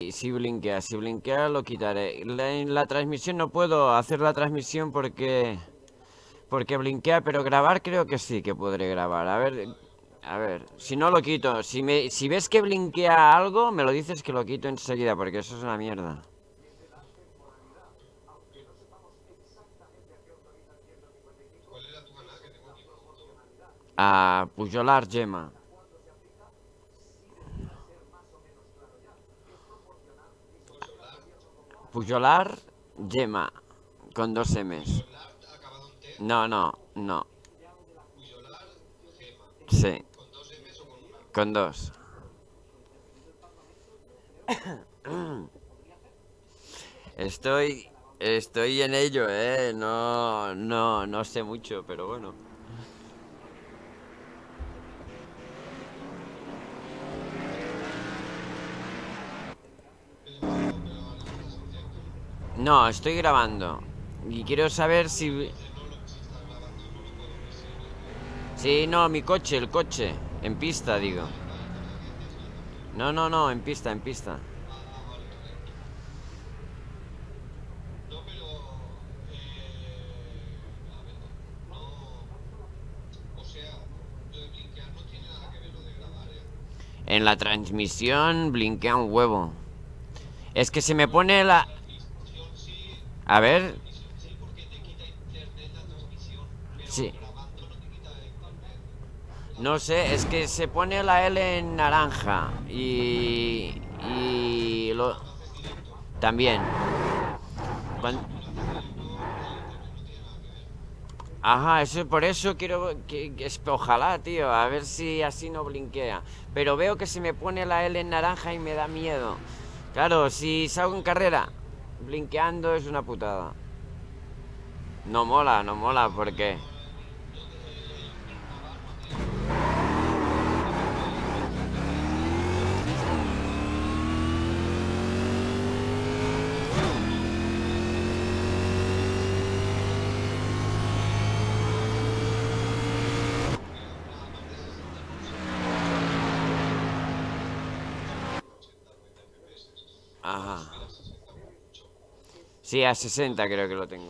Si blinkea lo quitaré. En la transmisión no puedo hacer la transmisión porque blinkea, pero grabar creo que sí que podré grabar. A ver, si no lo quito. Si ves que blinkea algo, me lo dices que lo quito enseguida, porque eso es una mierda. A Pujolar Gema. Pujolar Gema. Con dos M's. No, no, no. Sí. Con dos. Estoy en ello, no sé mucho, pero bueno. No, estoy grabando. Y quiero saber si... Sí, no, mi coche, el coche. En pista, digo. No, no, no, en pista, en pista. En la transmisión blinkea un huevo. Es que se me pone la... A ver. Sí. No sé, es que se pone la L en naranja. Y lo... También. Ajá, por eso quiero ojalá, tío, a ver si así no blinkea. Pero veo que se me pone la L en naranja y me da miedo. Claro, si salgo en carrera blinkeando es una putada. No mola, no mola, porque... Ajá. Sí, a 60 creo que lo tengo.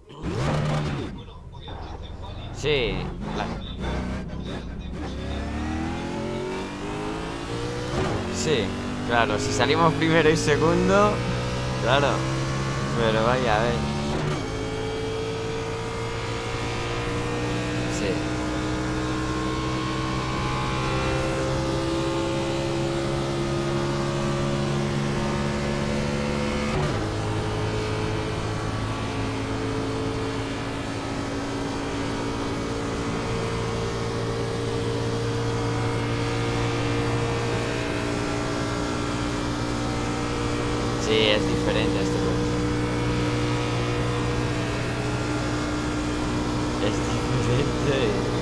Sí. Sí, claro, si salimos primero y segundo, claro. Pero vaya, a ver. Sí. Sí, es diferente este coche. Es diferente.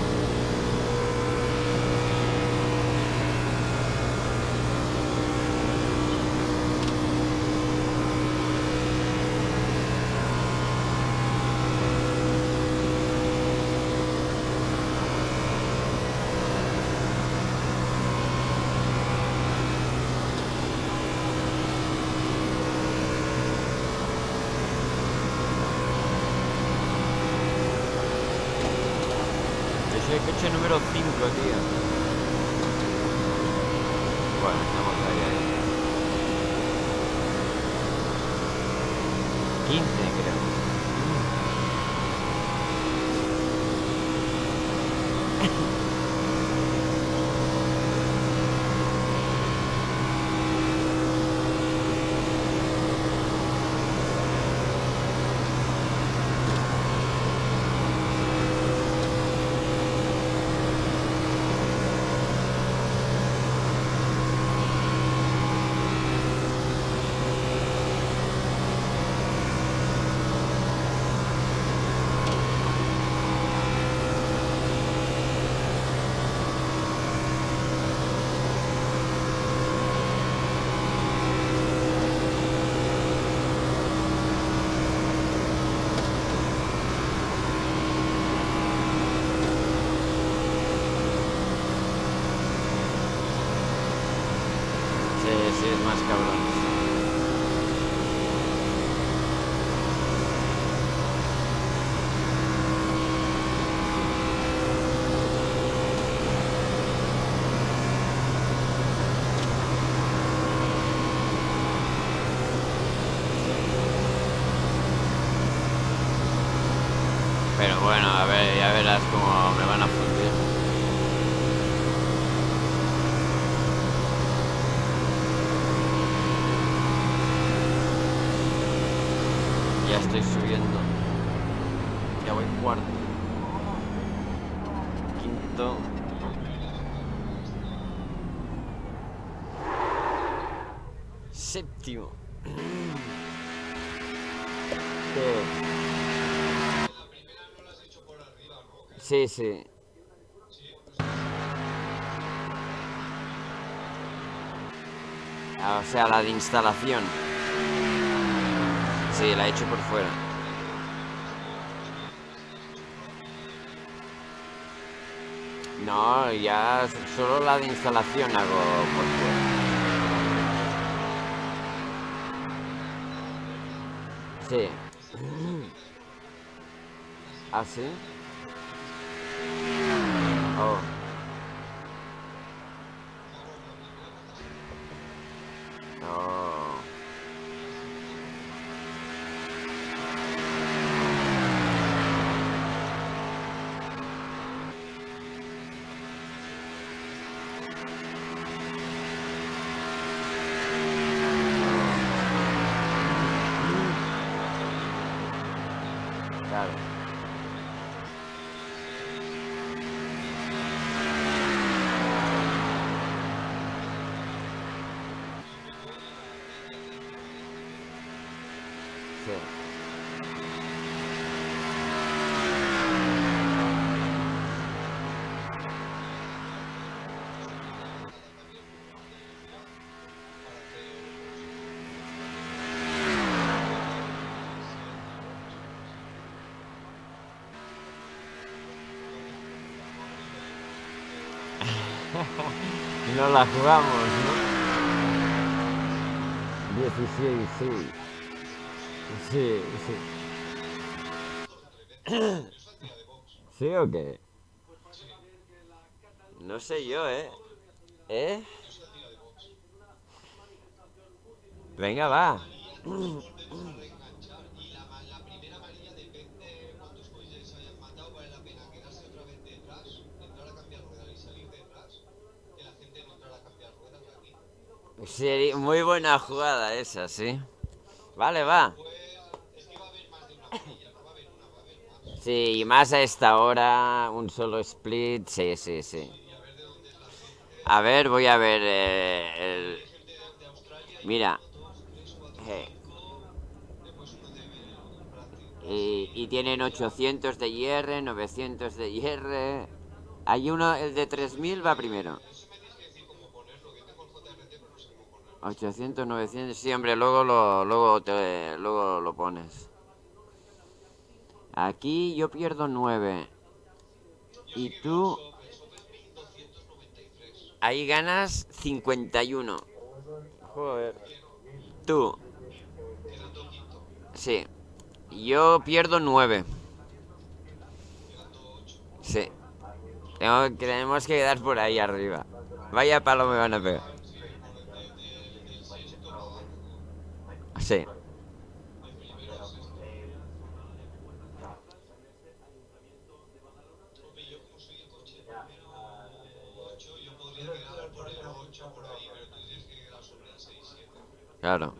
Es el coche número 5, tío. Bueno, estamos ahí. 15, creo. ya verás cómo me van a fundir. Ya estoy subiendo. Ya voy cuarto. Quinto. Séptimo. Sí, sí. O sea, la de instalación. Sí, la he hecho por fuera. No, ya solo la de instalación hago por fuera. Sí. ¿Ah, sí? Oh. Oh. Claro. Sí. No la jugamos, ¿no? 16, sí. Sí, sí. ¿Sí o qué? No sé yo, ¿eh? ¿Eh? Venga, va. Sería muy buena jugada esa, sí. Vale, va. Sí, y más a esta hora, un solo split, sí, sí, sí. A ver, voy a ver Mira. eh, y tienen 800 de IR, 900 de IR. Hay uno, el de 3000 va primero. 800, 900, sí, hombre, luego lo pones. Aquí yo pierdo 9. Y tú ahí ganas 51. Joder. Tú, sí. Yo pierdo 9. Sí. Tenemos que quedar por ahí arriba. Vaya palo me van a pegar. Sí. Claro.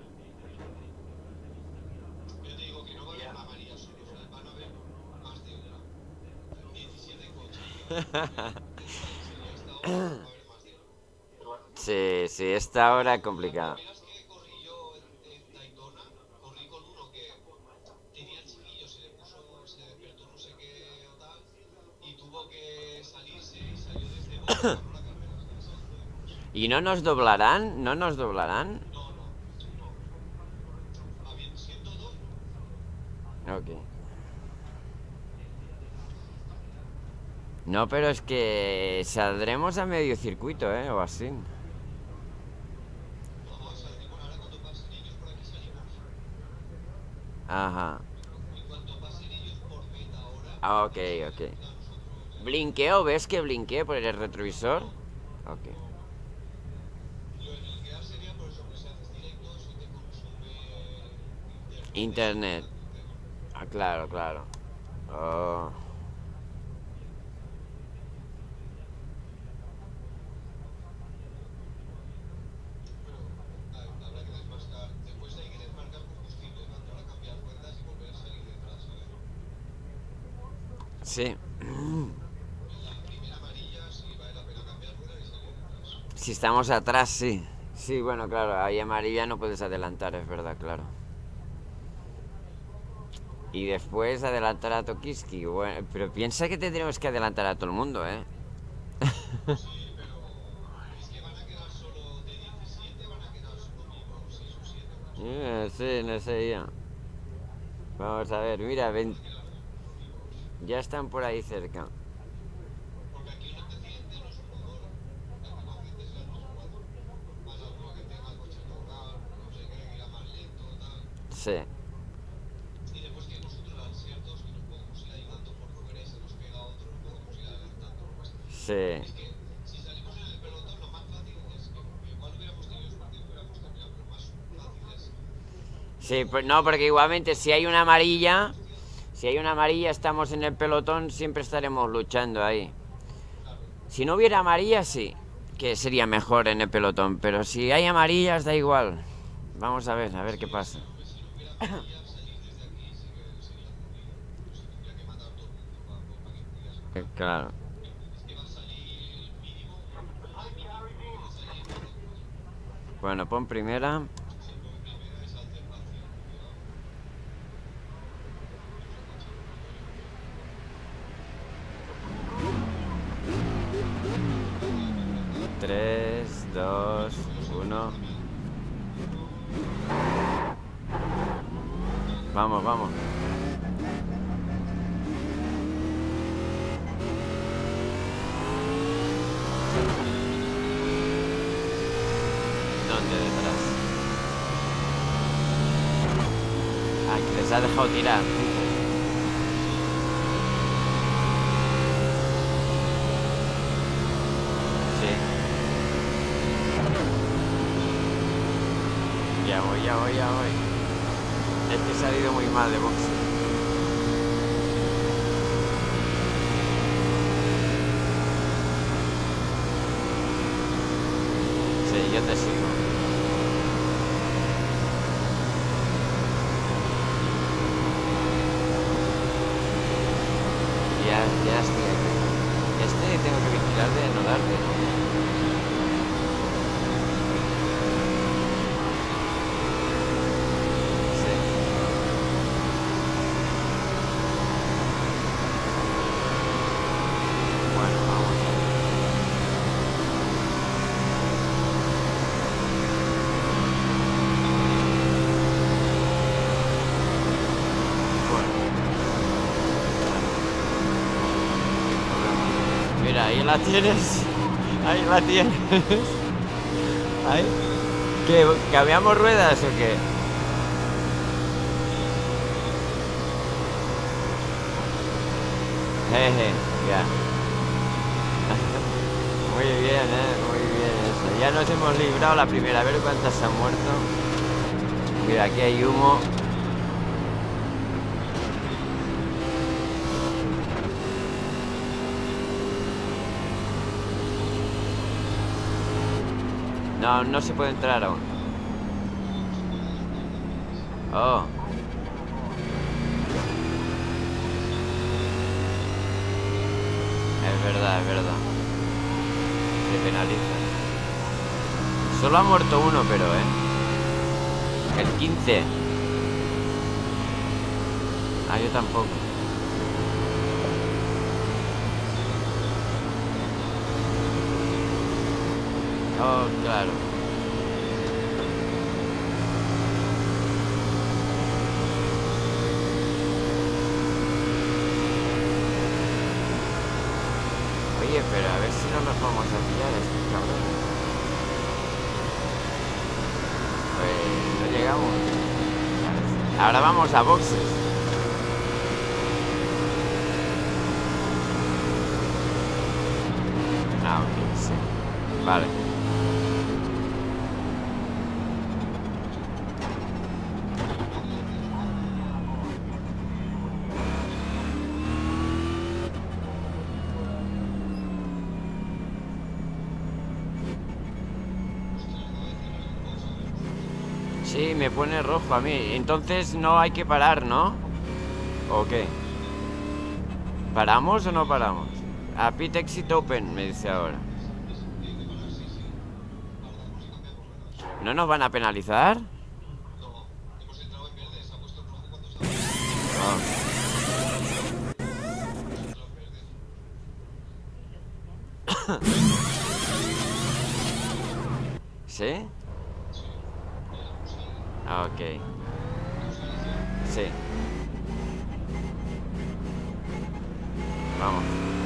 Sí, sí, esta hora es complicada. ¿Y no nos doblarán? ¿No nos doblarán? Ok. No, pero es que saldremos a medio circuito, ¿eh? O así. Ajá. Ah, ok, ok. ¿Blinqueo? ¿Ves que blinqueo por el retrovisor? Ok. Internet. Ah, claro, claro. Oh. Sí. Si estamos atrás, sí. Sí, bueno, claro, ahí amarilla no puedes adelantar, es verdad, claro. Y después adelantar a Tokiski. Bueno, pero piensa que tendremos que adelantar a todo el mundo, ¿eh? Sí, no sé yo. Vamos a ver, mira, ya están por ahí cerca. Sí, sí. Sí, pues no, porque igualmente si hay una amarilla estamos en el pelotón, siempre estaremos luchando ahí. Si no hubiera amarillas, sí, que sería mejor en el pelotón, pero si hay amarillas da igual. Vamos a ver qué pasa. Claro. Bueno, pon primera. Tres, dos, uno. Vamos, vamos. ¿Dónde detrás? Ah, que les ha dejado tirar. Sí. Ya voy, ya voy, ya voy. Es que he salido muy mal de boxe. Sí, yo te sigo. Ya estoy aquí. Tengo que vigilar de no darle. Sí. Bueno, vamos a ver. Bueno, mira, ahí la tienes. Ahí la tienes. Ahí. ¿Qué? ¿Cambiamos ruedas o qué? Jeje, ya. Muy bien, muy bien eso. Ya nos hemos librado la primera. A ver cuántas se han muerto. Mira, aquí hay humo. No, no se puede entrar aún. Oh. Es verdad, es verdad. Te penaliza. Solo ha muerto uno, pero, El 15. Ah, yo tampoco. Oh, claro. Oye, pero a ver si no nos vamos a pillar a estos cabrones. Pues no llegamos. Ahora vamos a boxes. Ah, ok, sí. Vale. Sí, me pone rojo a mí. Entonces no hay que parar, ¿no? ¿O qué? ¿Paramos o no paramos? A pit exit open, me dice ahora. ¿No nos van a penalizar? Oh. ¿Sí? Ok. Sí. Vamos.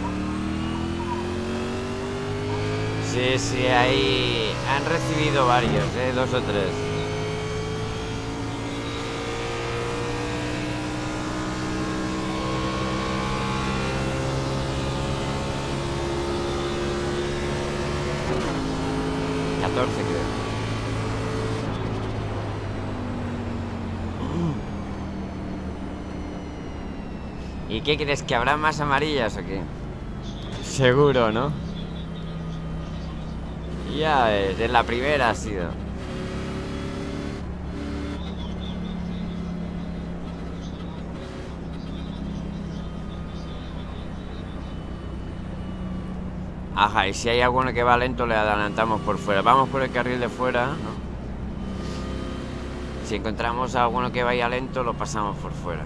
Sí, sí, ahí han recibido varios, 2 o 3. Creo. ¿Y qué crees? ¿Que habrá más amarillas o qué? Seguro, ¿no? Ya ves, en la primera ha sido. Ajá, y si hay alguno que va lento le adelantamos por fuera. Vamos por el carril de fuera, ¿no? Si encontramos a alguno que vaya lento lo pasamos por fuera.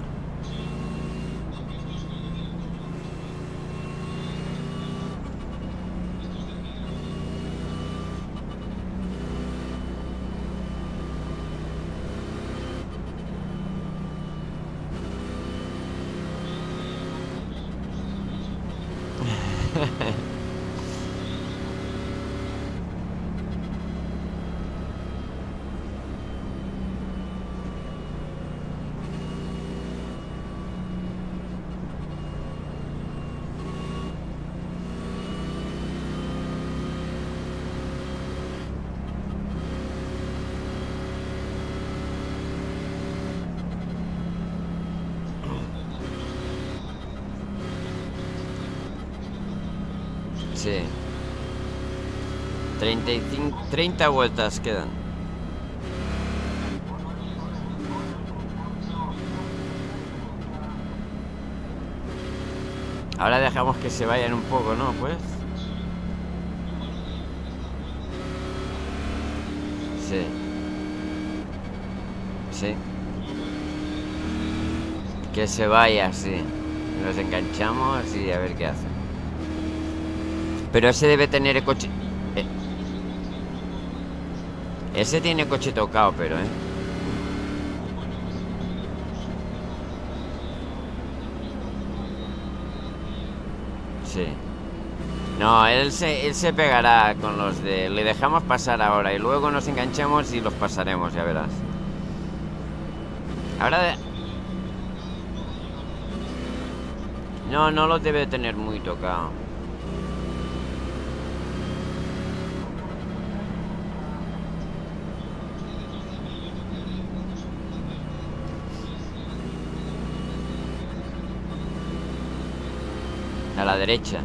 Sí. 30 vueltas quedan. Ahora dejamos que se vayan un poco, ¿no? Pues. Sí. Sí. Que se vaya, sí. Nos enganchamos y a ver qué hace. Pero ese debe tener el coche. Ese tiene coche tocado, pero, Sí. No, él se pegará con los de... Le dejamos pasar ahora y luego nos enganchamos y los pasaremos, ya verás. Ahora No, no los debe tener muy tocado. A la derecha.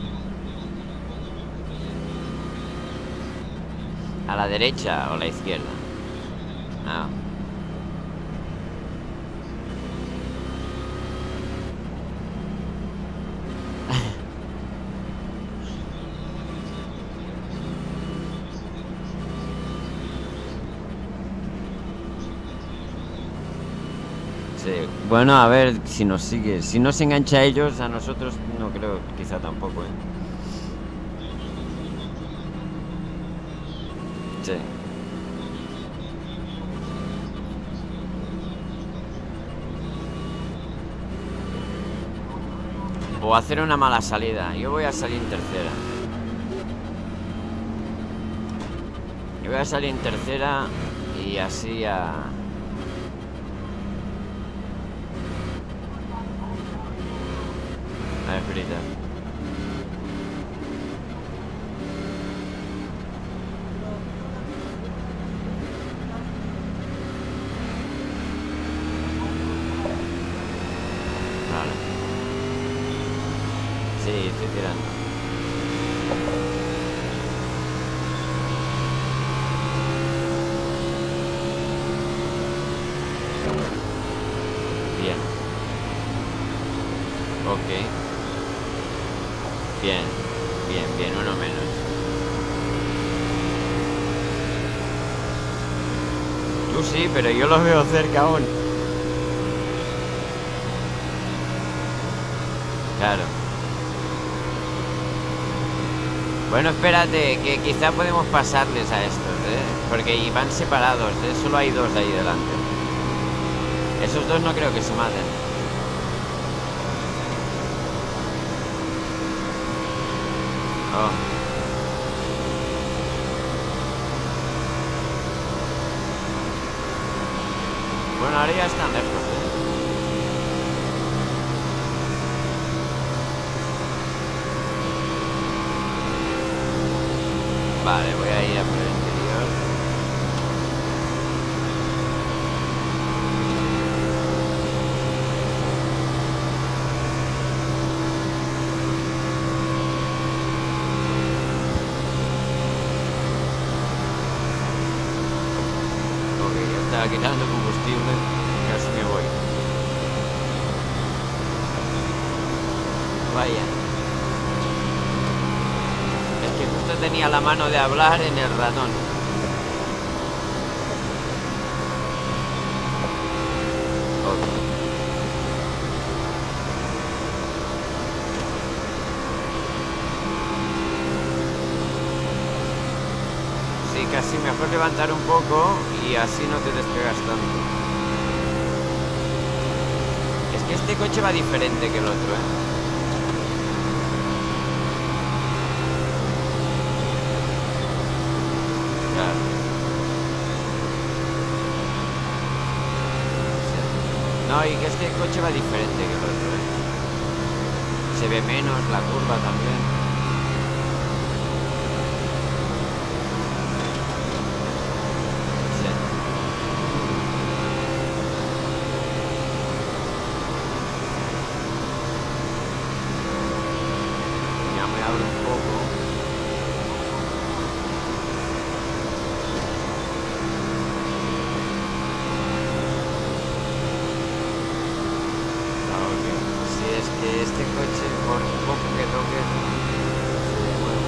¿A la derecha o a la izquierda? Ah. Sí. Bueno, a ver si nos sigue. Si no se engancha a ellos, a nosotros no creo, quizá tampoco, Sí. O hacer una mala salida. Yo voy a salir en tercera. Yo voy a salir en tercera y así a... A ver, Frita. Vale. Sí, estoy tirando. Bien. Ok. Bien, bien, bien, uno menos. Tú sí, pero yo los veo cerca aún. Claro. Bueno, espérate, que quizá podemos pasarles a estos, ¿eh? Porque van separados, ¿eh? Solo hay dos ahí delante. Esos dos no creo que se maten. Oh. Bueno, ahora ya están lejos, ¿eh? Vale, voy a ir a por el interior. Ok, ya estaba quitando combustible. Casi me voy. Vaya. Es que justo tenía la mano de hablar en el ratón. Ok. Sí, casi mejor levantar un poco y así no te despegas tanto. Es que este coche va diferente que el otro, ¿eh? Claro. Sí. No, y que este coche va diferente que el otro, ¿eh? Se ve menos la curva también. Sí. Ya me abro un poco. Ok. Sí, es que este coche, por poco que toques, se mueve.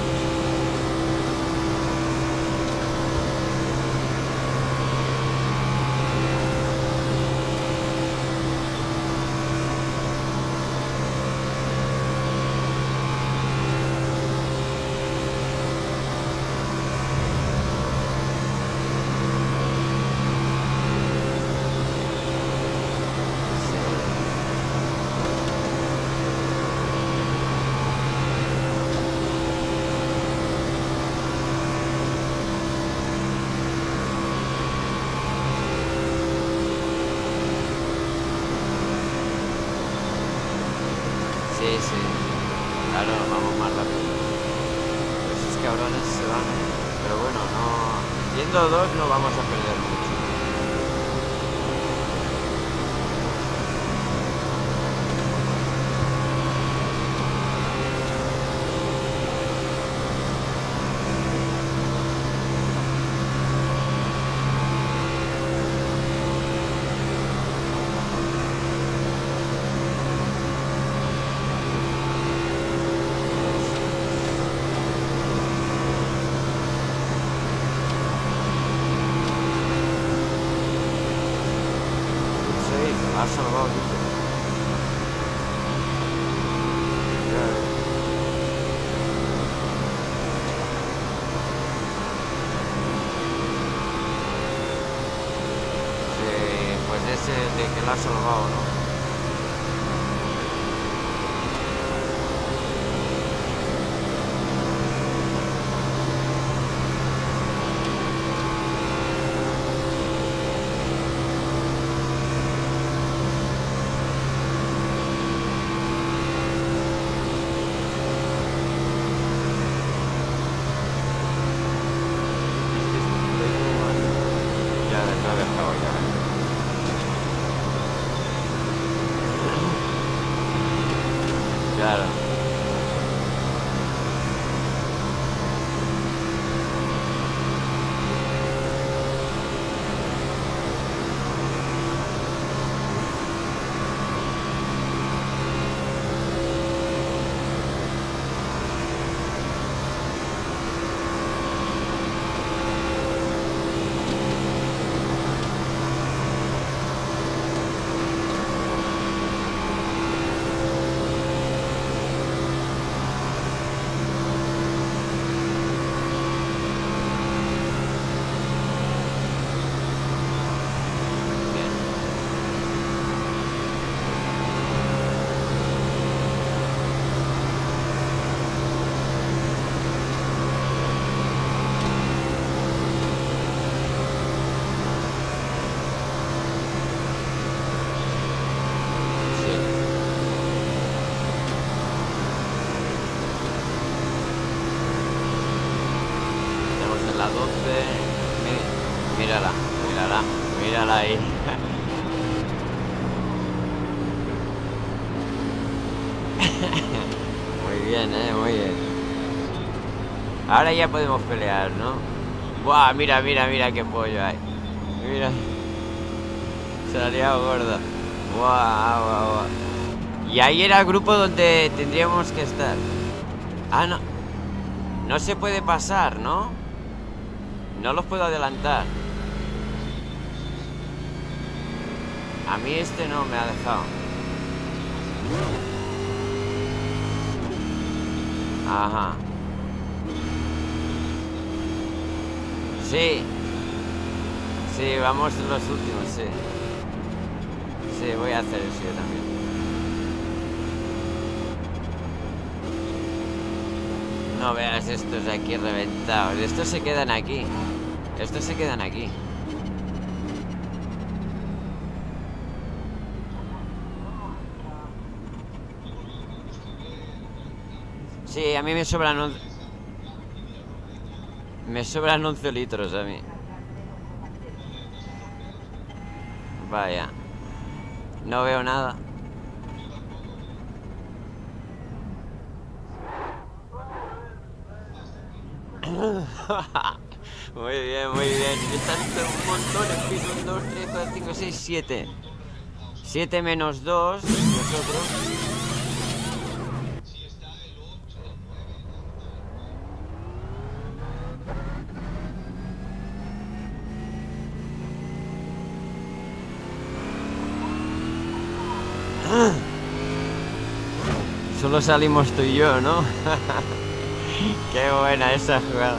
Sí. Sí, sí. Claro, vamos más rápido. Pues es que ahora se van. Pero bueno, no. Yendo dos no vamos a perder mucho. Sí, me ha salvado, dice. Claro. Sí, pues ese de que la ha salvado, ¿no? Ya lo he dejado ya. ahí. Muy bien, muy bien. Ahora ya podemos pelear, ¿no? Buah, mira, mira, mira qué pollo hay. Mira. Se ha liado gorda. Buah, buah, buah. Y ahí era el grupo donde tendríamos que estar. Ah, no. No se puede pasar, ¿no? No los puedo adelantar. A mí este no me ha dejado. Ajá. Sí. Sí, vamos los últimos, sí. Sí, voy a hacer eso yo también. No veas estos aquí reventados. Estos se quedan aquí. Estos se quedan aquí. Sí, a mí me sobran 11 litros a mí. Vaya. No veo nada. Muy bien, muy bien. Están un montón en piso. 1, 2, 3, 4, 5, 6, 7. 7 menos 2. Nosotros. Solo salimos tú y yo, ¿no? Qué buena esa jugada.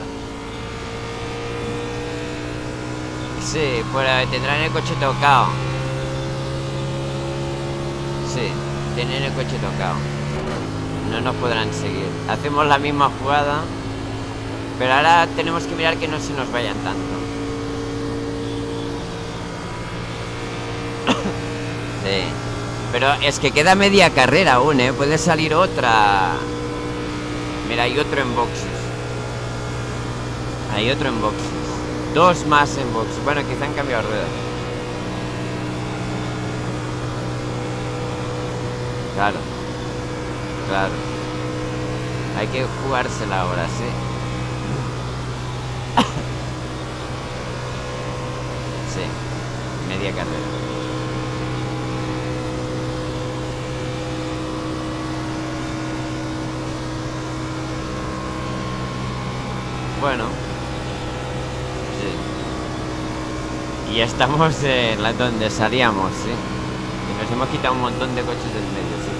Sí, pues tendrán el coche tocado. Sí, tienen el coche tocado. No nos podrán seguir. Hacemos la misma jugada, pero ahora tenemos que mirar que no se nos vayan tanto. Sí. Pero es que queda media carrera aún, ¿eh? Puede salir otra. Mira, hay otro en boxes. Hay otro en boxes. 2 más en boxes. Bueno, quizá han cambiado ruedas. Claro. Claro. Hay que jugársela ahora, sí. Sí. Media carrera. Bueno. Sí. Y estamos en donde salíamos, sí. Y nos hemos quitado un montón de coches del medio, sí.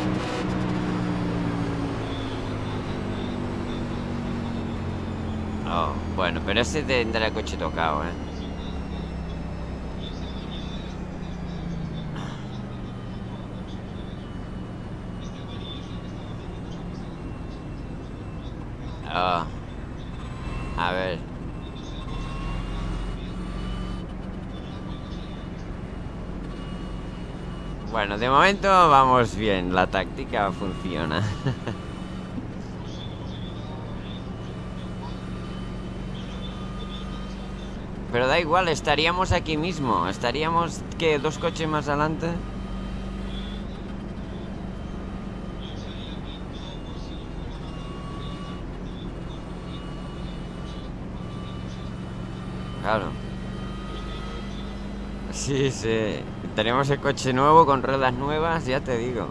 Oh, bueno, pero ese tendrá el coche tocado, ¿eh? Oh, a ver. Bueno, de momento vamos bien, la táctica funciona. Pero da igual, estaríamos aquí mismo. Estaríamos, ¿qué? 2 coches más adelante. Claro. Sí, sí. Tenemos el coche nuevo con ruedas nuevas, ya te digo.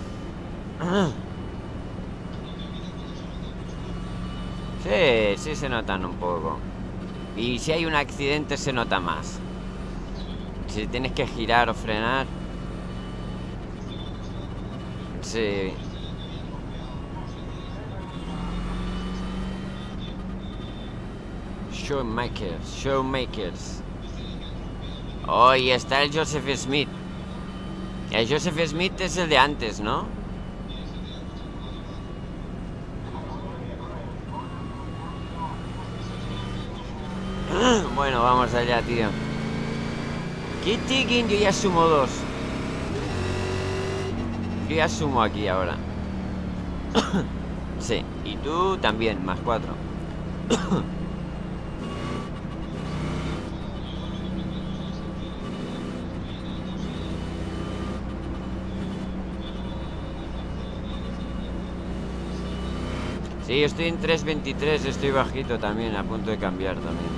Sí, sí se notan un poco. Y si hay un accidente se nota más. Si tienes que girar o frenar. Sí. Showmakers, showmakers. Oh, y está el Joseph Smith. El Joseph Smith es el de antes, ¿no? Bueno, vamos allá, tío. Kitty, yo ya sumo 2. Yo ya sumo aquí ahora. Sí, y tú también, más 4. Sí, estoy en 3.23, estoy bajito también, a punto de cambiar también.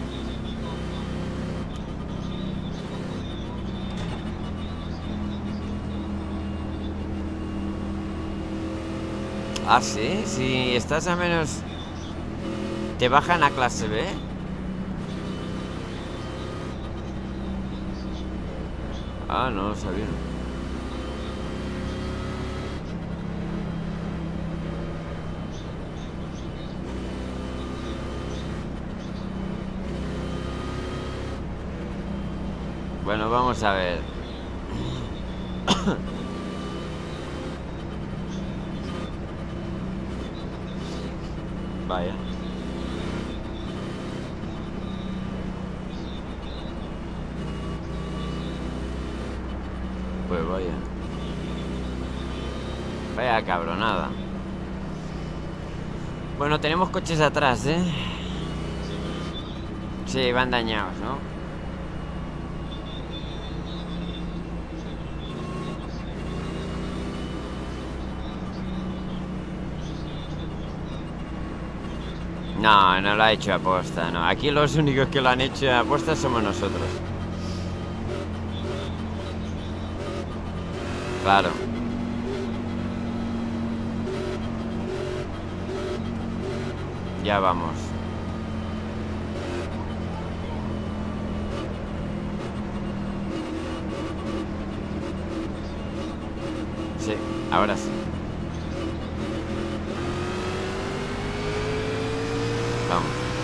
Ah, sí, si estás a menos... ¿Te bajan a clase B? Ah, no lo sabía. Bueno, vamos a ver. Vaya. Pues vaya. Vaya cabronada. Bueno, tenemos coches atrás, ¿eh? Sí, van dañados, ¿no? No, no lo ha hecho aposta, no. Aquí los únicos que lo han hecho aposta somos nosotros. Claro. Ya vamos. Sí, ahora sí. Vamos.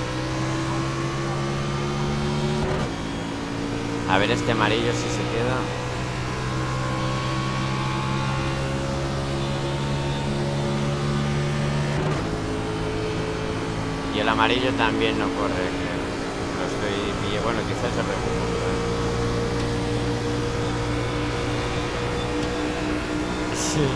A ver este amarillo si se queda. Y el amarillo también no corre, creo. Lo estoy... Bueno, quizás se recupera. Sí.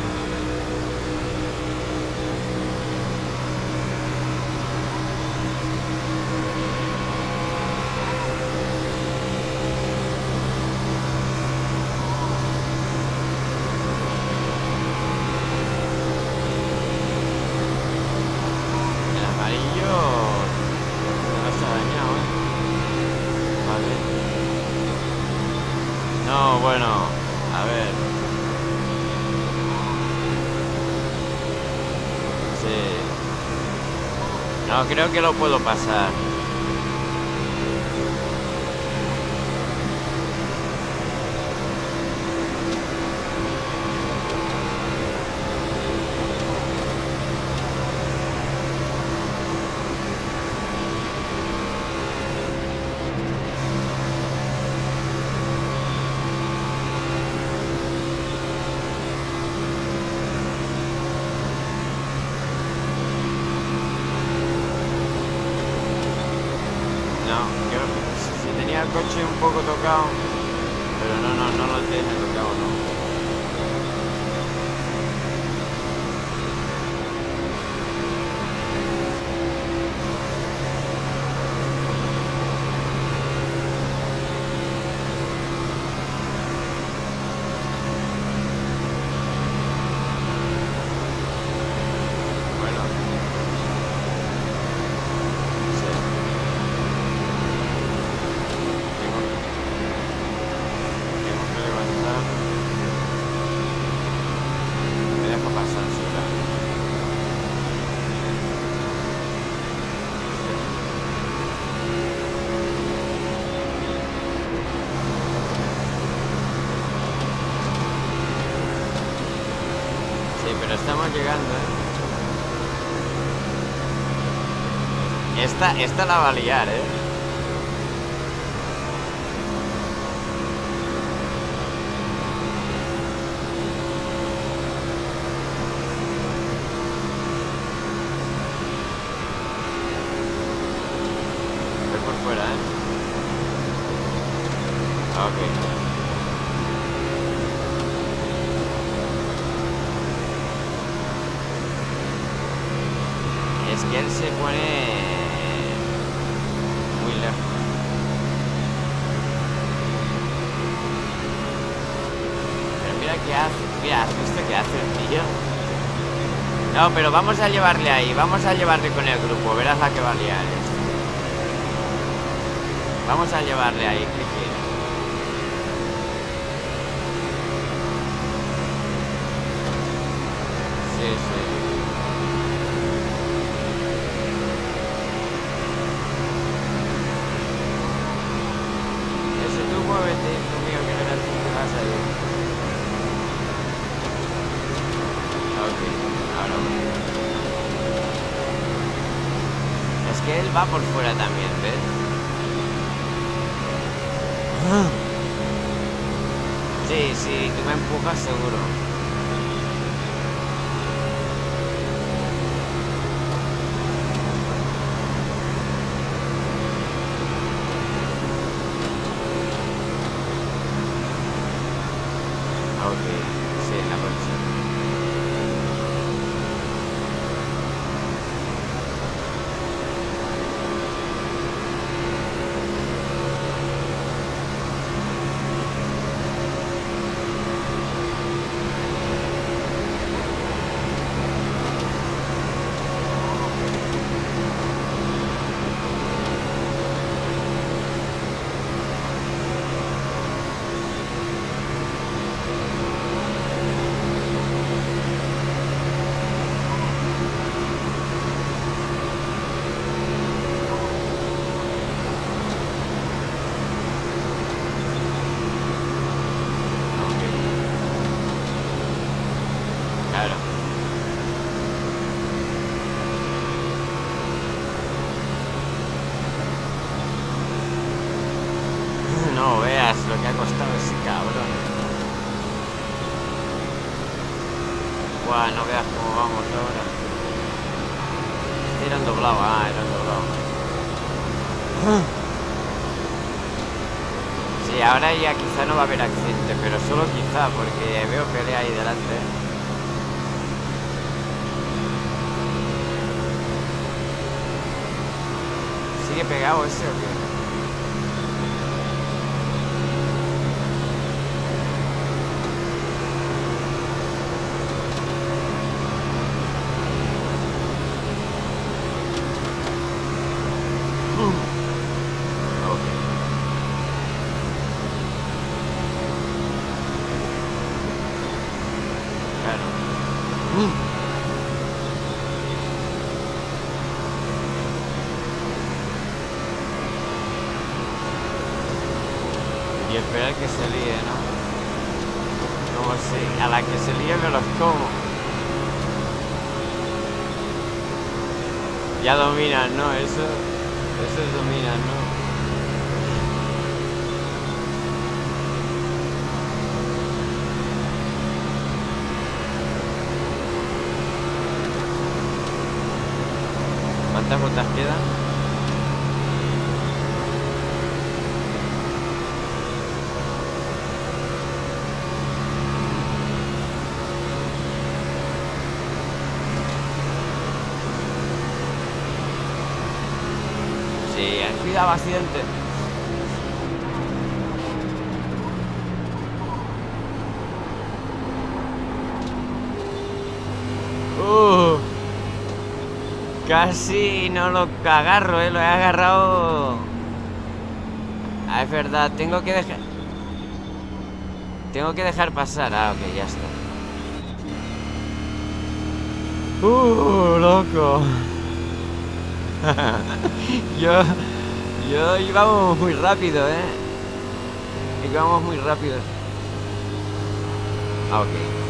El amarillo no está dañado, ¿eh? Vale. No, bueno, a ver. Sí. No, creo que lo puedo pasar. No, creo que si tenía el coche un poco tocado, pero no lo tiene tocado, no. Bueno, sí. Tengo que levantar. Me deja pasar sola. Sí, pero estamos llegando, ¿eh? Esta la va a liar, ¿eh? Voy por fuera, ¿eh? Ok. Es que él se pone muy lejos. Pero mira qué hace. Mira, ¿has visto qué hace el tío? No, pero vamos a llevarle ahí. Vamos a llevarle con el grupo. Verás la que va a liar. Vamos a llevarle ahí. ¿Qué quiere? Sí, sí. Ese tú muévete, hijo mío, que verás tú que vas a ir. Ok, ahora voy. Es que él va por fuera también, ¿ves? Sí, sí, tú me empujas seguro. Ok, sí, en la próxima. Ok, claro. No veas lo que ha costado ese cabrón. Buah, no veas cómo vamos ahora. Eran doblado, eran doblado. Sí, ahora ya quizá no va a haber accidente, pero solo quizá, porque veo pelea ahí delante. ¿Sigue pegado ese o qué? Ok, claro. Y esperar que se líe, ¿no? Como si a la que se líe me los como. Ya dominan, ¿no? Eso es dominan, ¿no? ¿Cuántas botas quedan? Sí, cuidado, accidente. Casi no lo agarro, lo he agarrado. Ah, es verdad, tengo que dejar pasar. Ah, ok, ya está. Loco. Yo íbamos muy rápido, íbamos muy rápido. Ah, ok.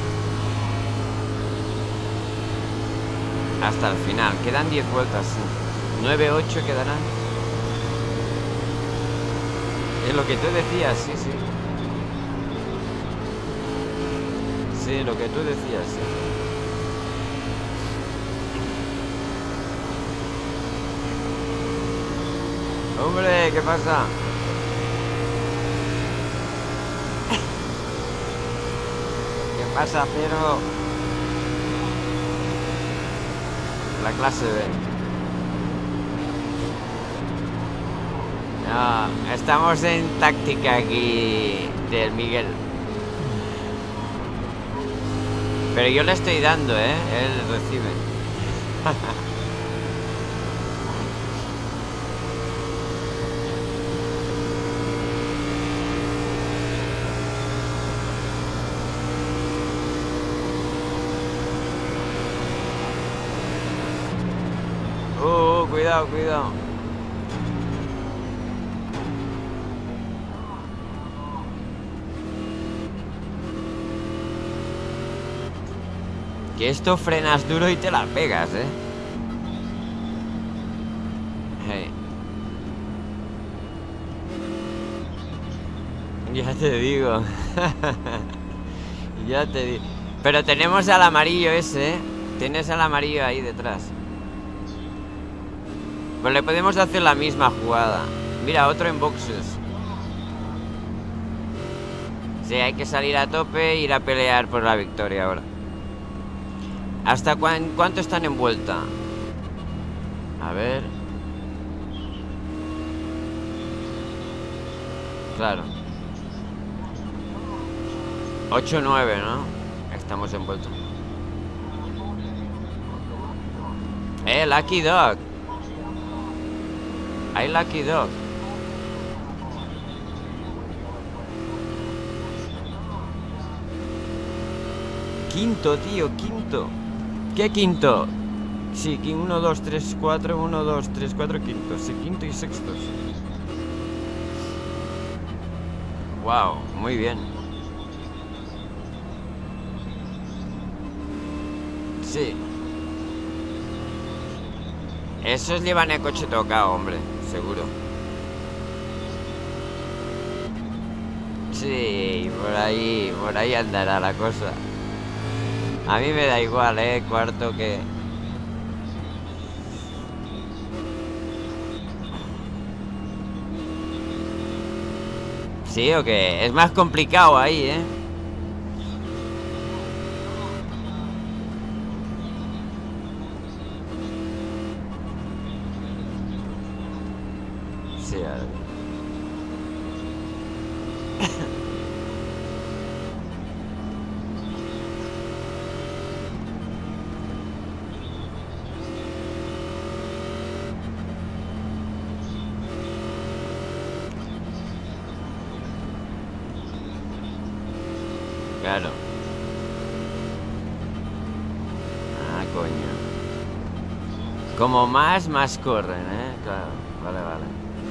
Hasta el final, quedan 10 vueltas, sí. 9, 8 quedarán. Es lo que tú decías, sí, sí. Sí, lo que tú decías, sí. Hombre, ¿qué pasa? ¿Qué pasa, pero la clase B? No, estamos en táctica aquí del Miguel. Pero yo le estoy dando, ¿eh? Él recibe. Cuidado, cuidado. Que esto frenas duro y te la pegas, ¿eh? Hey. Ya te digo. Ya te digo. Pero tenemos al amarillo ese, ¿eh? Tienes al amarillo ahí detrás. Pues le podemos hacer la misma jugada. Mira, otro en boxes. Sí, hay que salir a tope e ir a pelear por la victoria ahora. ¿Hasta cuánto están en vuelta? A ver. Claro. 8-9, ¿no? Estamos en vuelta. Lucky Dog. Hay Lucky Dog. Quinto, tío, quinto. ¿Qué quinto? Sí, 1, 2, 3, 4, 1, 2, 3, 4, quinto. Sí, quinto y sexto. Wow, muy bien. Sí. Esos llevan el coche tocado, hombre, seguro. Sí, por ahí andará la cosa. A mí me da igual, cuarto que... Sí, o que es más complicado ahí, ¿eh? Sí, a ver. Claro. Ah, coño. Como más corren, ¿eh? Claro, vale, vale.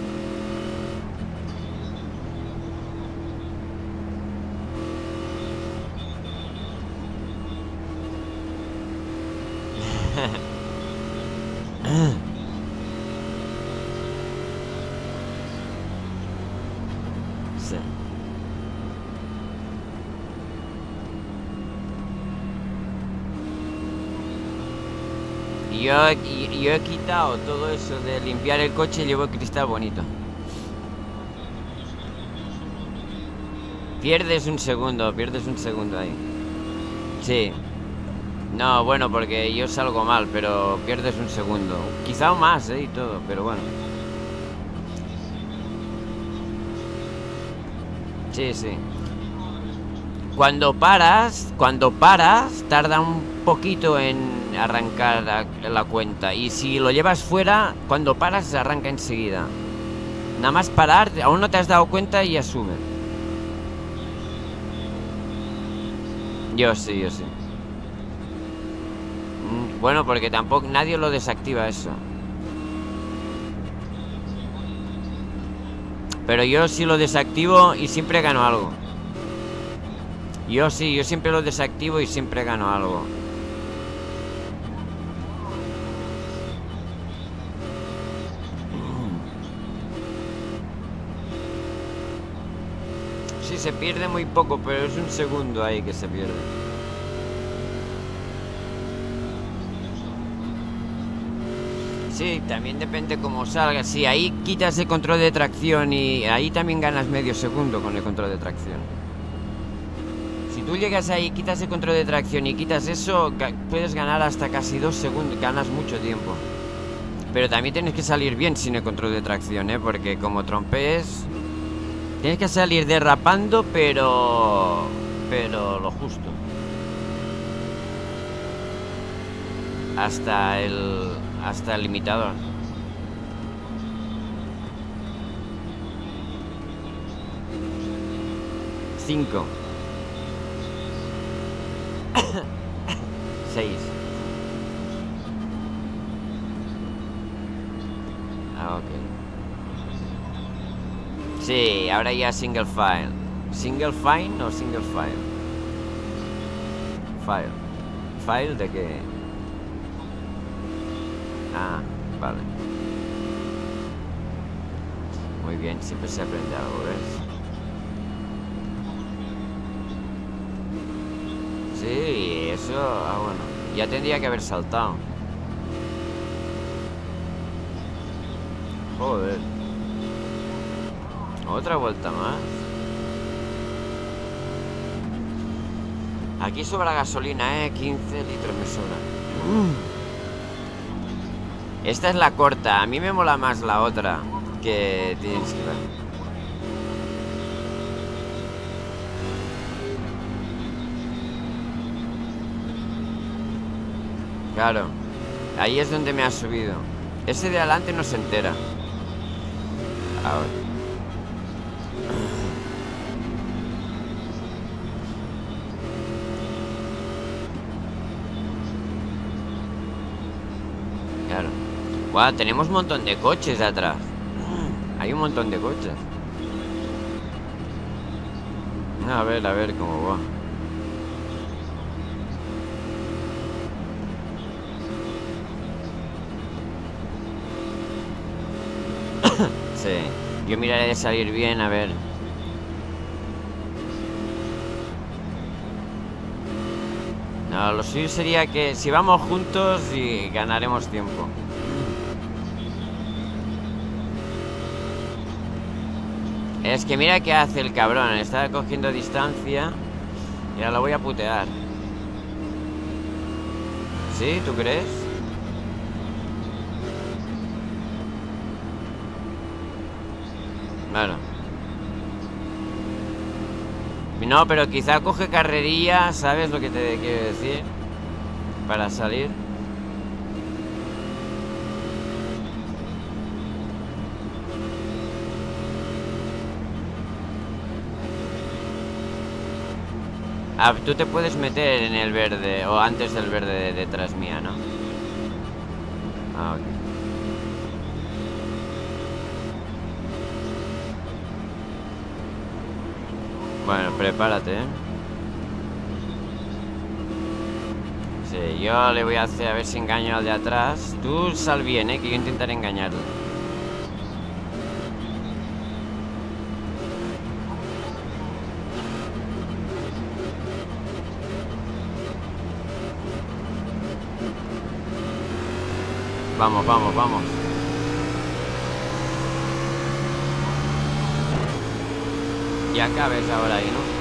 Sí. Yo he quitado todo eso de limpiar el coche y llevo el cristal bonito. Pierdes un segundo ahí. Sí. No, bueno, porque yo salgo mal, pero pierdes un segundo. Quizá más, y todo, pero bueno. Sí, sí. Cuando paras, tarda un poquito en arrancar la cuenta. Y si lo llevas fuera, cuando paras, se arranca enseguida. Nada más parar, aún no te has dado cuenta y ya sube. Yo sí. Bueno, porque tampoco nadie lo desactiva eso. Pero yo sí lo desactivo y siempre gano algo. Yo siempre lo desactivo y siempre gano algo. Sí, se pierde muy poco, pero es un segundo ahí que se pierde. Sí, también depende cómo salga. Si ahí quitas el control de tracción y ahí también ganas medio segundo con el control de tracción. Si tú llegas ahí, quitas el control de tracción y quitas eso, puedes ganar hasta casi 2 segundos. Ganas mucho tiempo. Pero también tienes que salir bien sin el control de tracción, porque como trompees, tienes que salir derrapando, pero lo justo. hasta el limitador. Cinco. 6. Ah, ok. Sí, ahora ya single file. ¿Single file o single file? File. ¿File de qué? Ah, vale. Muy bien, siempre se aprende algo, ¿ves? Sí, eso... Ah, bueno. Ya tendría que haber saltado. Joder. Otra vuelta más. Aquí sobra gasolina, 15 litros me sobra. Esta es la corta. A mí me mola más la otra que tienes que ver. Claro. Ahí es donde me ha subido. Ese de adelante no se entera. Ahora. Claro. Guau, tenemos un montón de coches de atrás. Hay un montón de coches. A ver cómo va. Sí. Yo miraré de salir bien, a ver. No, lo suyo sería que si vamos juntos y ganaremos tiempo. Es que mira qué hace el cabrón. Está cogiendo distancia y ahora lo voy a putear. ¿Sí? ¿Tú crees? Bueno. No, pero quizá coge carrerilla, ¿sabes lo que te quiero decir? Para salir. Ah, tú te puedes meter en el verde o antes del verde detrás mía, ¿no? Ah, ok. Bueno, prepárate, ¿eh? Sí, yo le voy a hacer a ver si engaño al de atrás. Tú sal bien, que yo intentaré engañarlo. Vamos, vamos, vamos. Ya cabes ahora ahí, ¿no?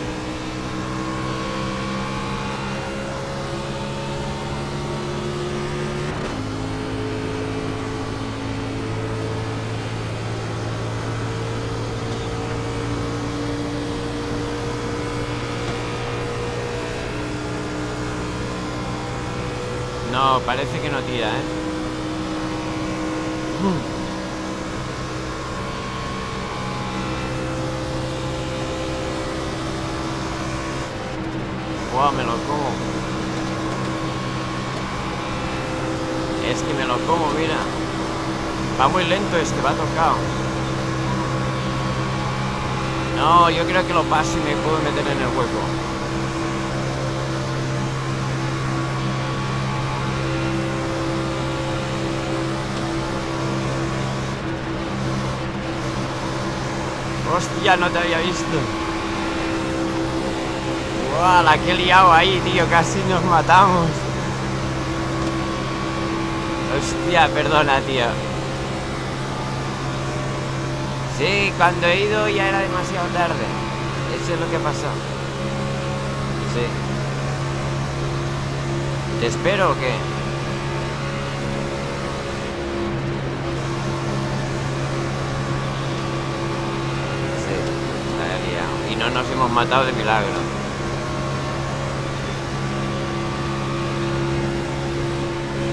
No, parece que no tira, Wow, me lo como. Es que me lo como, mira. Va muy lento este, va tocado. No, yo creo que lo paso y me puedo meter en el hueco. Hostia, no te había visto. Wow, la que he liado ahí, tío. Casi nos matamos. Hostia, perdona, tío. Sí, cuando he ido ya era demasiado tarde. Eso es lo que pasó. Sí. ¿Te espero o qué? Sí, la he liado. Y no nos hemos matado de milagro.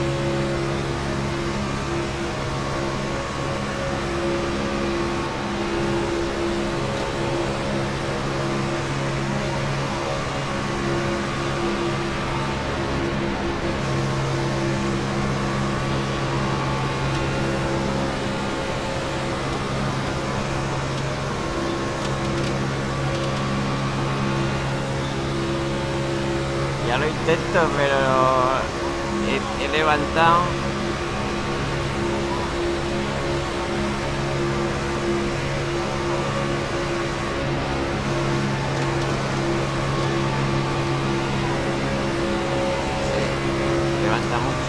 Ya lo intento, pero he levantado. Sí, levanta mucho.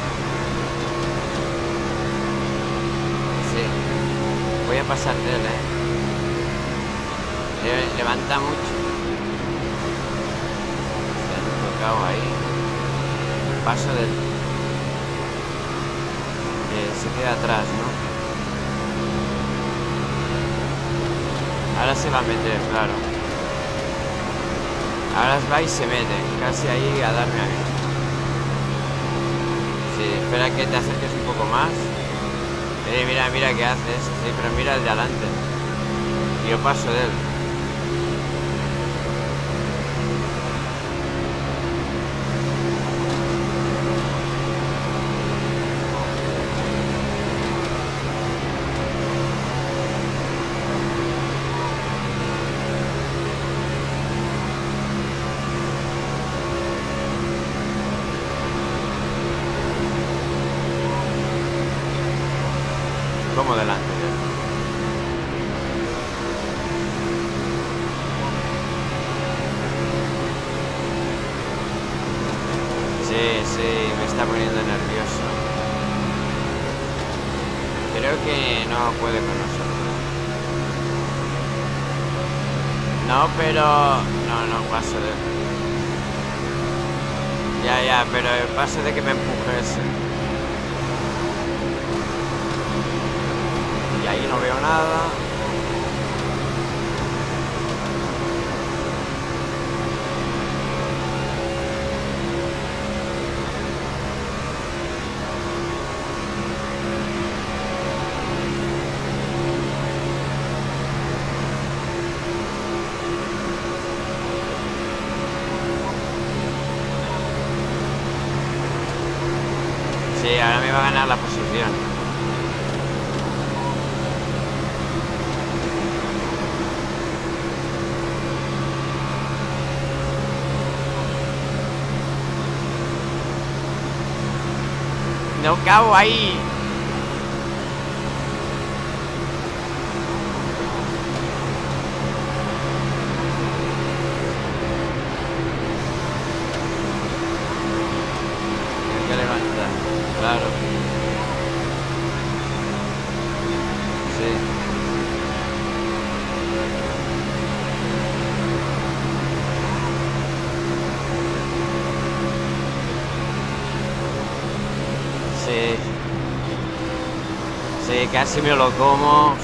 Sí, voy a pasar de él, levanta mucho. Se han tocado ahí. Paso del... se queda atrás, ¿no? Ahora se va a meter, claro. Ahora va y se mete. Casi ahí a darme a mí. Sí, espera que te acerques un poco más. Mira, mira qué haces. Sí, pero mira el de adelante. Y yo paso de él. Como delante de él. Sí, me está poniendo nervioso. Creo que no puede con nosotros. No, pero... No, paso de... Ya, pero paso de que me empuje ese. Y ahí no veo nada. Sí, ahora me va a ganar la posición. No cabo ahí. Hay que levantar, claro. Sí. Sí. Sí, casi me lo como.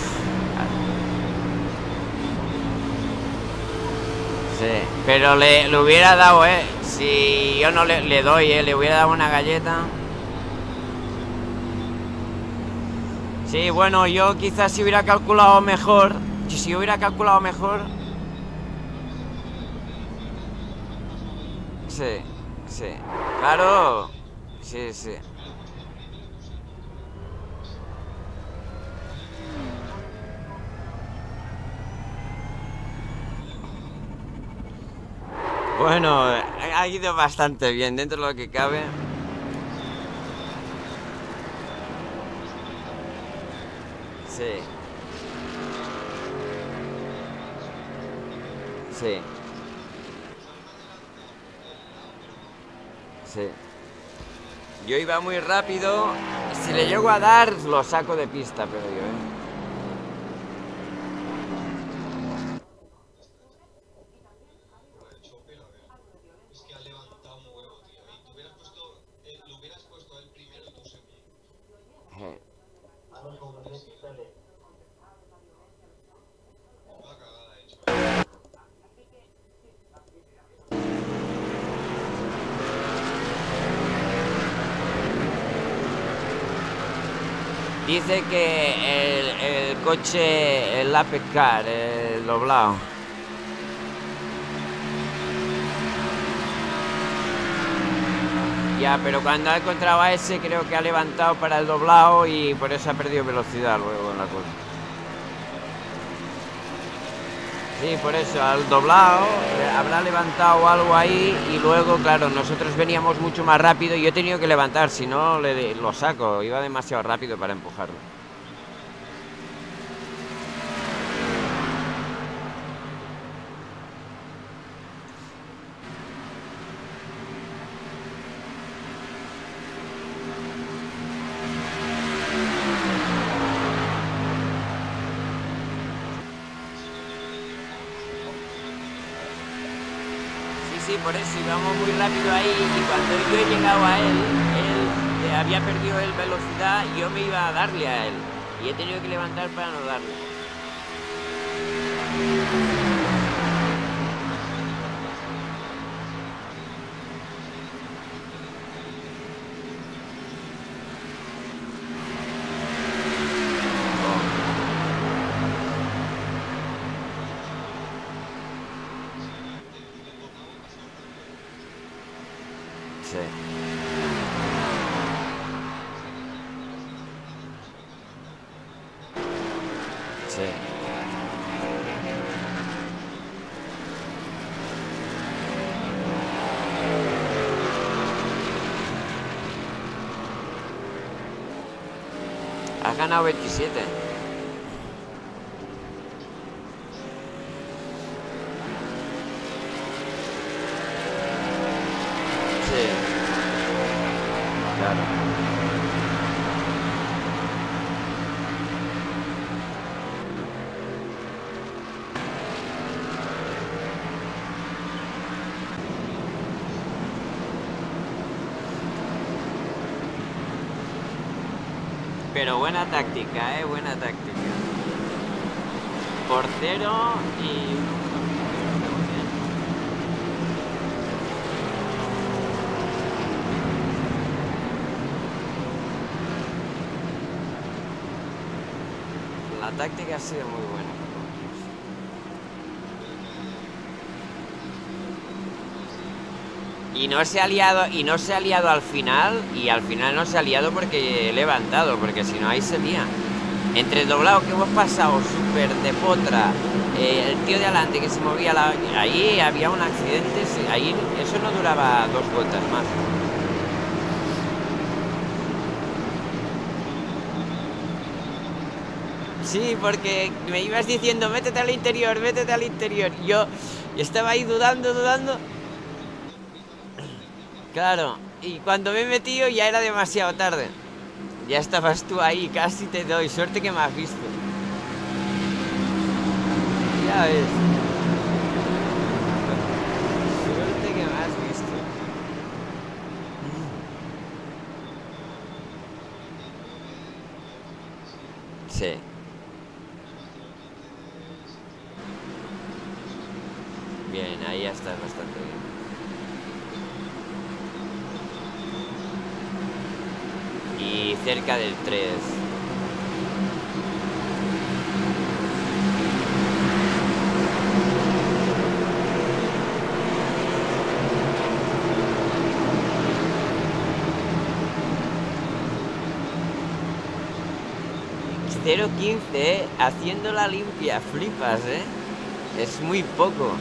Sí, pero le hubiera dado, si yo no le doy, le hubiera dado una galleta. Sí, bueno, yo quizás si hubiera calculado mejor. Si hubiera calculado mejor. Sí, sí. Claro. Sí, sí. Bueno, ha ido bastante bien dentro de lo que cabe. Sí. Sí. Sí. Yo iba muy rápido. Si le llego a dar, lo saco de pista, pero yo, Dice que el coche, el Apex Car, el doblado. Ya, pero cuando ha encontrado a ese, creo que ha levantado para el doblado y por eso ha perdido velocidad luego en la curva. Sí, por eso, al doblado, habrá levantado algo ahí y luego, claro, nosotros veníamos mucho más rápido y yo he tenido que levantar, si no lo saco, iba demasiado rápido para empujarlo. Sí, por eso íbamos muy rápido ahí y cuando yo he llegado a él había perdido él velocidad y yo me iba a darle a él. Y he tenido que levantar para no darle. Sí. Sí. Has ganado 27. Sí, claro. Pero buena táctica, buena táctica. Por cero y... La táctica ha sido muy buena. Y no se ha liado al final, y al final no se ha liado porque he levantado, porque si no ahí se lía. Entre el doblado que hemos pasado súper de potra, el tío de adelante que se movía, ahí había un accidente, ahí eso no duraba 2 vueltas más. Sí, porque me ibas diciendo, métete al interior, métete al interior. Yo estaba ahí dudando. Claro, y cuando me he metido ya era demasiado tarde. Ya estabas tú ahí, casi te doy. Suerte que me has visto. Ya ves. Suerte que me has visto. Sí. Bien, ahí ya estás bastante bien. Y cerca del 3. ...0.15, haciendo la limpia, flipas, es muy poco.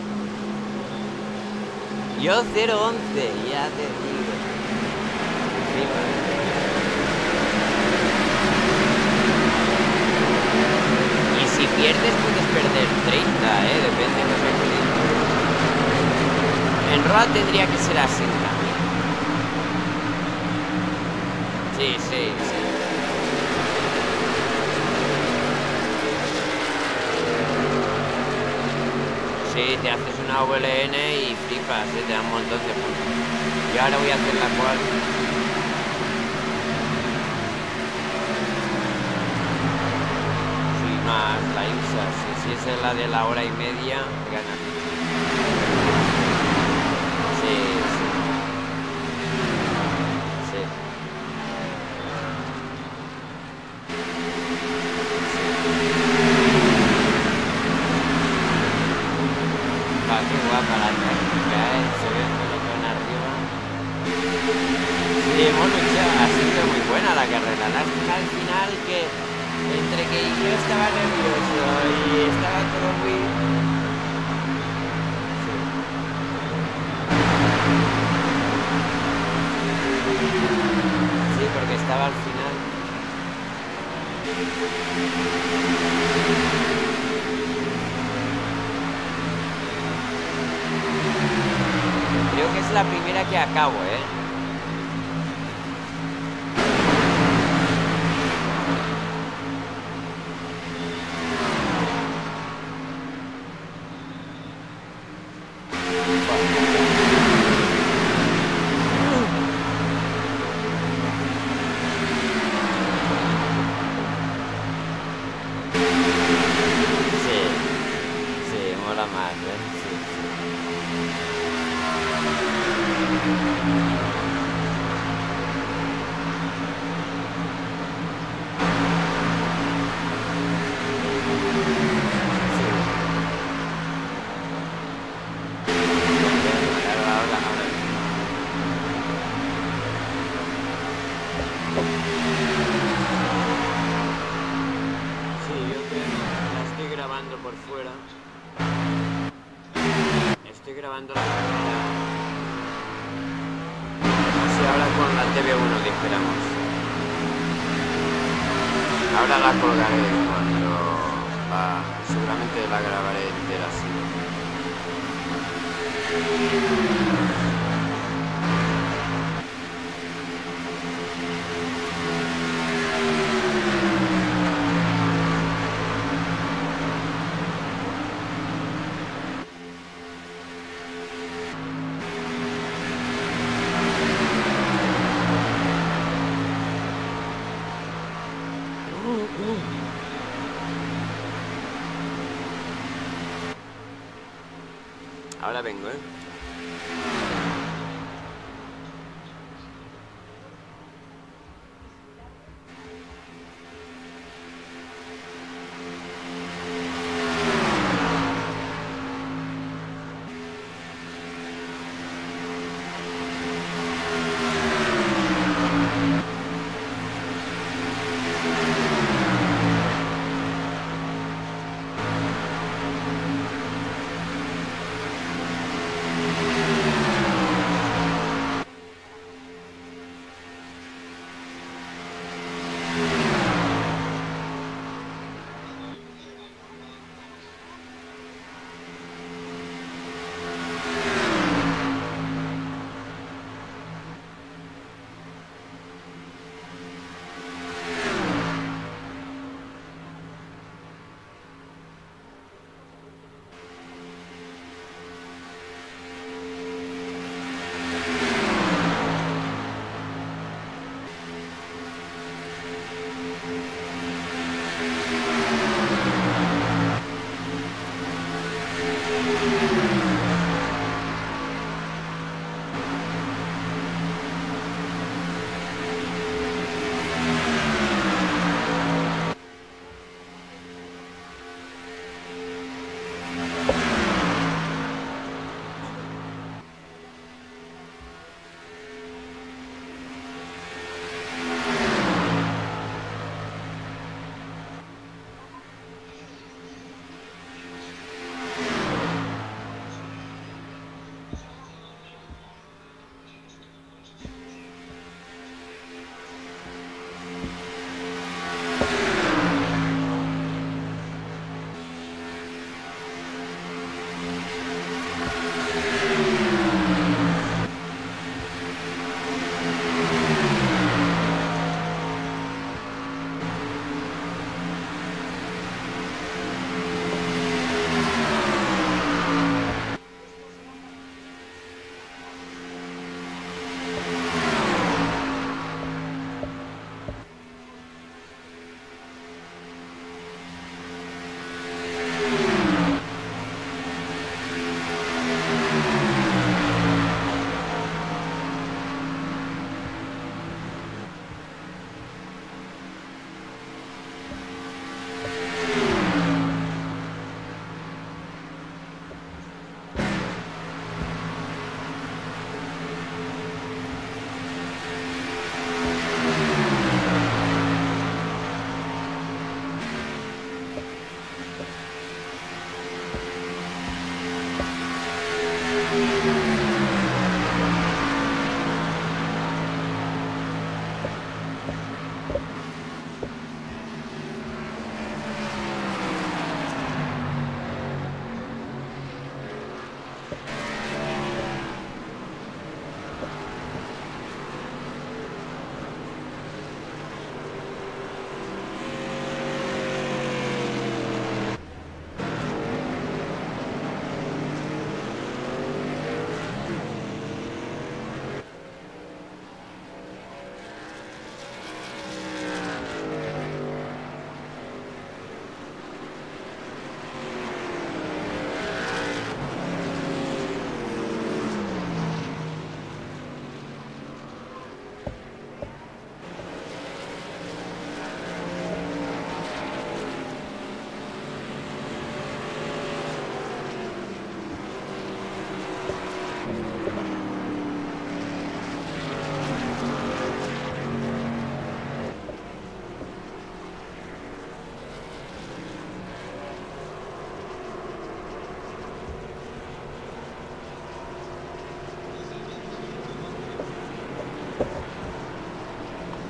Yo 0.11, ya te digo. Flipas. Si pierdes puedes perder 30, depende de lo que quieras. En Roa tendría que ser así también. Sí. Sí, te haces una VLN y flipas, te da un montón de puntos. Y ahora voy a hacer la cual. Más la IMSA, si es la de la hora y media, gana. Sí. Va, qué guapa la táctica, se ve el pelotón arriba. Sí, hemos luchado, ha sido muy buena la carrera. Lástima al final que entre que yo estaba nervioso y estaba todo muy Creo que es la primera que acabo, ¿eh? Sí, sí, mola más, ¿eh? Sí, sí. Ahora. Sí, yo creo que la estoy grabando por fuera. Estoy grabando la carrera. Así ahora con la TV1 dijéramos. Ahora la colgaré cuando seguramente la grabaré entera así. Ahora vengo, ¿eh?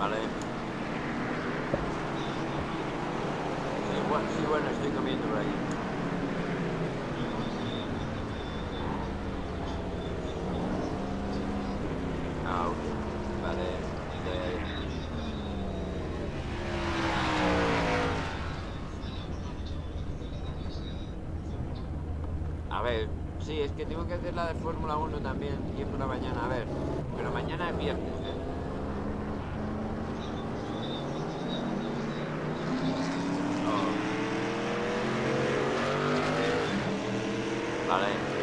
Vale. Sí, bueno, estoy comiendo por ahí. Ah, ok. Vale. A ver, sí, es que tengo que hacer la de Fórmula 1 también, y es por la mañana, a ver. Pero mañana es viernes, ¿eh? Oh, vale.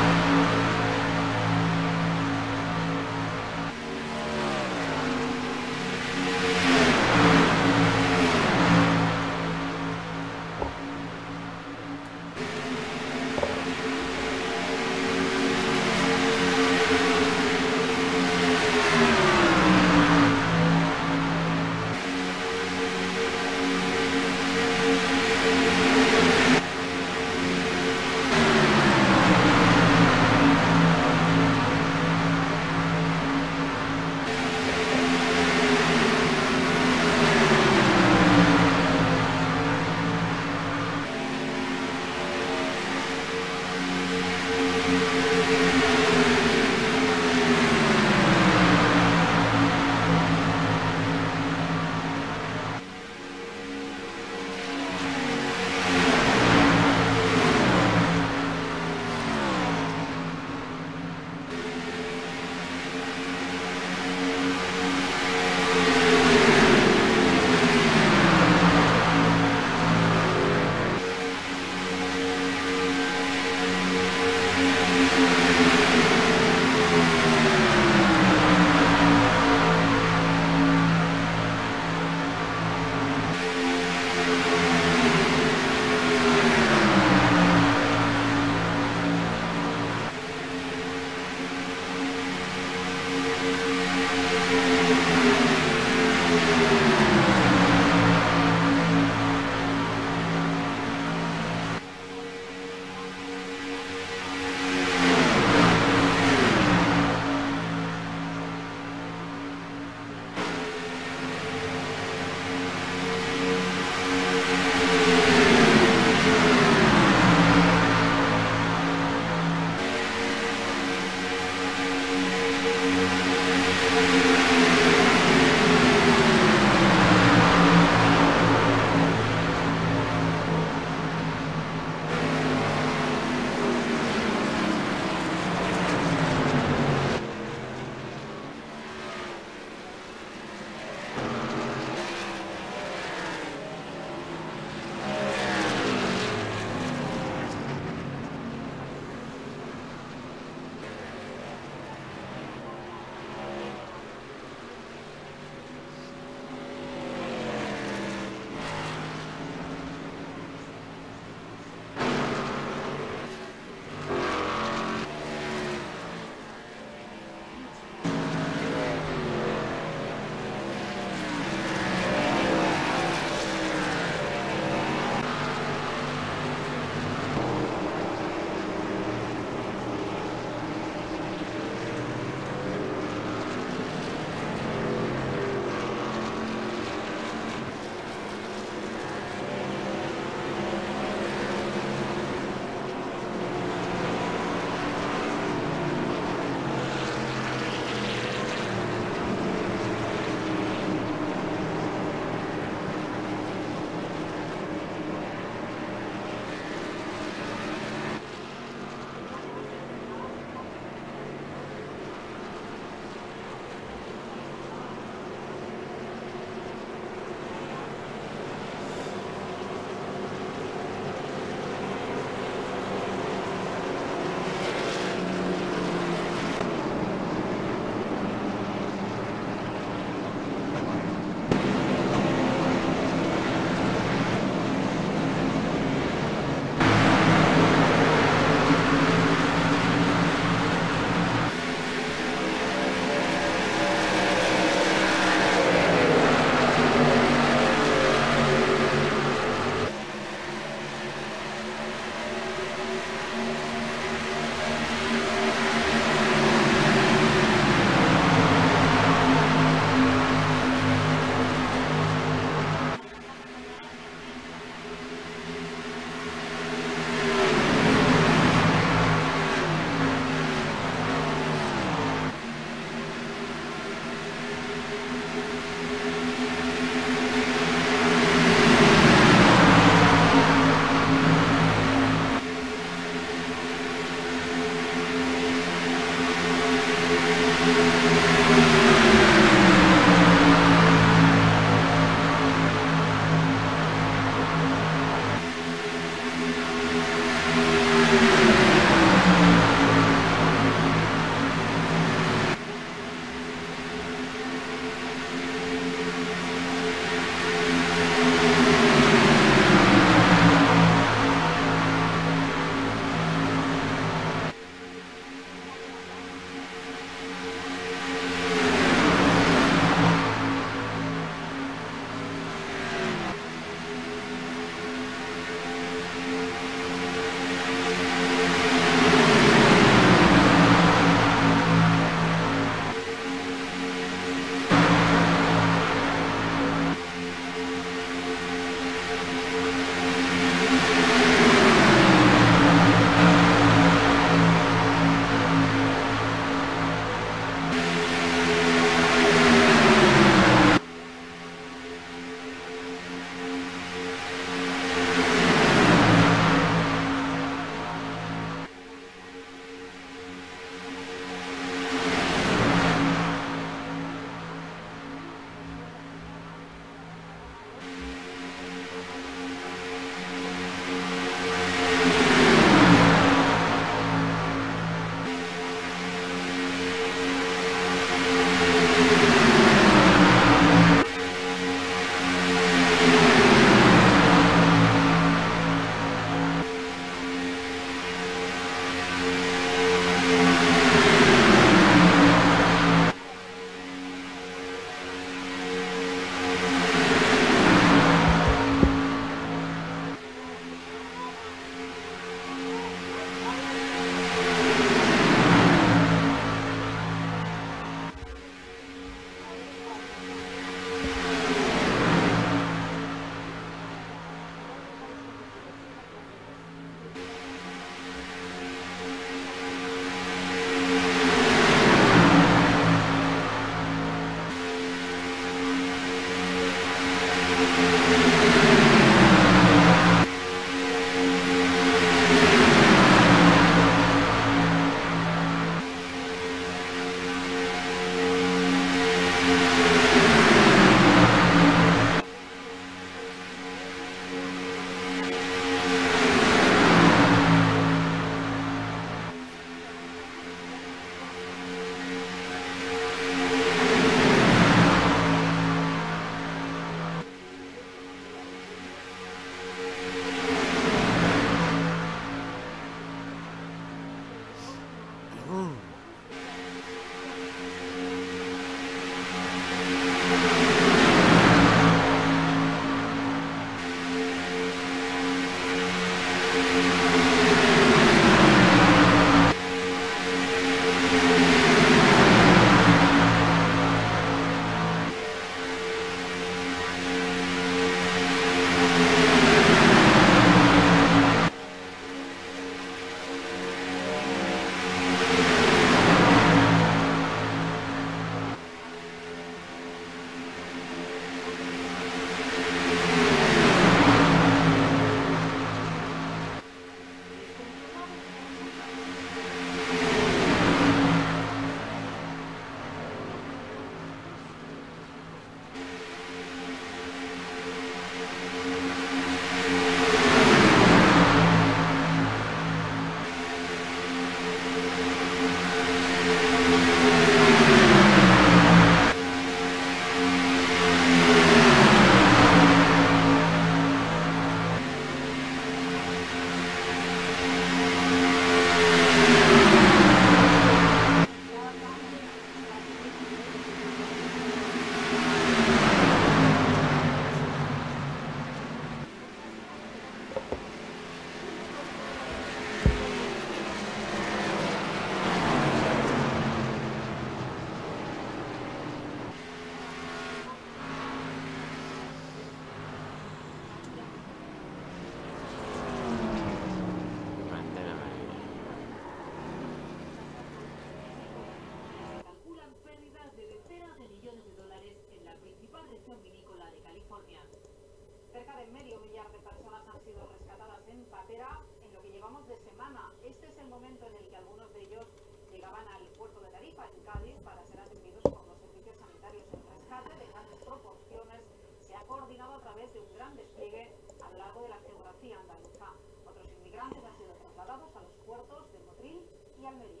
Cerca de medio millar de personas han sido rescatadas en patera en lo que llevamos de semana. Este es el momento en el que algunos de ellos llegaban al puerto de Tarifa, en Cádiz, para ser atendidos por los servicios sanitarios. El rescate de grandes proporciones se ha coordinado a través de un gran despliegue a lo largo de la geografía andaluza. Otros inmigrantes han sido trasladados a los puertos de Motril y Almería.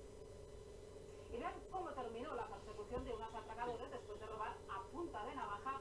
Y vean cómo terminó la persecución de unos atracadores después de robar a punta de navaja